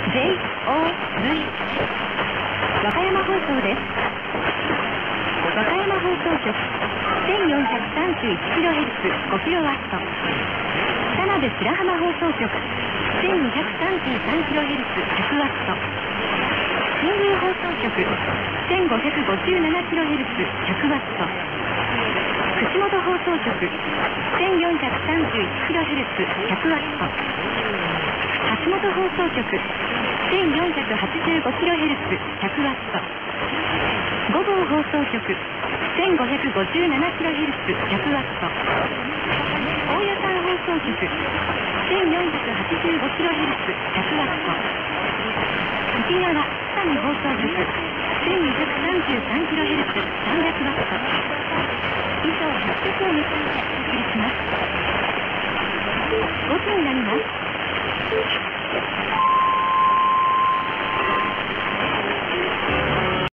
JOV 和歌山放送です。和歌山放送局 1431kHz 5kW。田辺白浜放送局 1233kHz 100W。新宮放送局 1557kHz 100W。串本放送局 1431kHz 100W。橋本放送局 1485kHz 100W。五房放送局 1557kHz 100W。大谷山放送局 1485kHz 100W。沖縄北見放送局 1233kHz 300W。以上8局を結んでお送りします。5時になります。